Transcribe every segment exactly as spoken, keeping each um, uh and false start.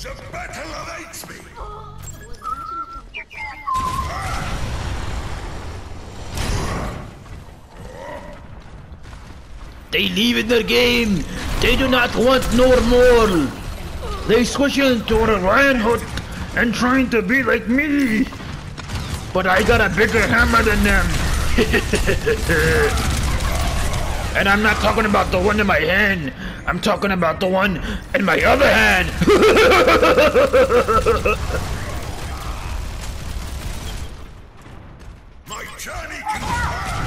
To battle awaits me! They leave in the game. They do not want normal. They switch into a lion hood and trying to be like me. But I got a bigger hammer than them. And I'm not talking about the one in my hand. I'm talking about the one in my other hand. My journey continues.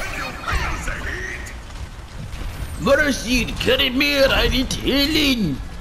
Mercy, get me, I need healing.